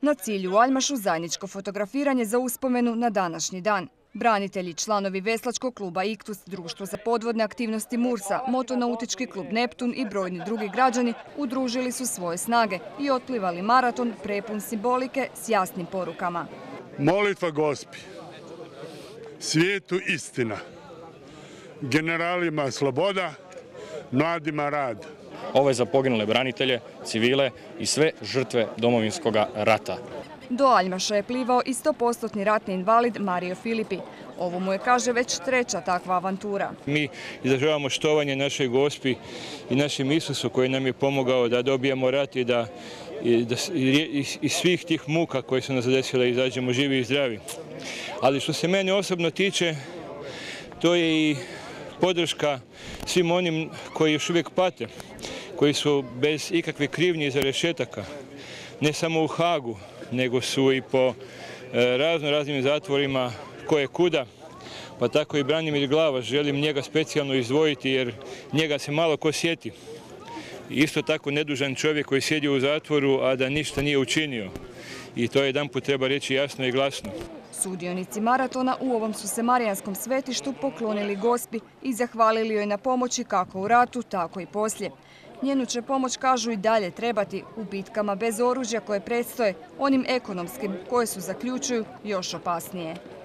Na cilju u Aljmašu zajedničko fotografiranje za uspomenu na današnji dan. Branitelji, članovi veslačkog kluba Iktus, Društvo za podvodne aktivnosti Mursa, Motonautički klub Neptun i brojni drugi građani udružili su svoje snage i otplivali maraton prepun simbolike s jasnim porukama. Molitva Gospi, svijetu istina, generalima sloboda, mladima rad. Ovo je za poginule branitelje, civile i sve žrtve Domovinskog rata. Do Aljmaša je plivao i 100% ratni invalid Mario Filipi. Ovo mu je, kaže, već treća takva avantura. Mi izražavamo štovanje našoj Gospi i našem Isusu koji nam je pomogao da dobijemo rat i da iz svih tih muka koje su nas zadesile izađemo živi i zdravi. Ali što se mene osobno tiče, to je i podrška svim onim koji još uvijek pate, koji su bez ikakve krivnje iza rešetaka, ne samo u Hagu, nego su i po raznim zatvorima koje kuda, pa tako i Branimir Glavaš, želim njega specijalno izdvojiti jer njega se malo ko sjeti. Isto tako nedužan čovjek koji sjedi u zatvoru, a da ništa nije učinio. I to jedanput treba reći jasno i glasno. Sudionici maratona u ovom su se marijanskom svetištu poklonili Gospi i zahvalili joj na pomoći kako u ratu, tako i poslije. Njenu će pomoć, kažu, i dalje trebati u bitkama bez oružja koje predstoje, onim ekonomskim koje su, zaključuju, još opasnije.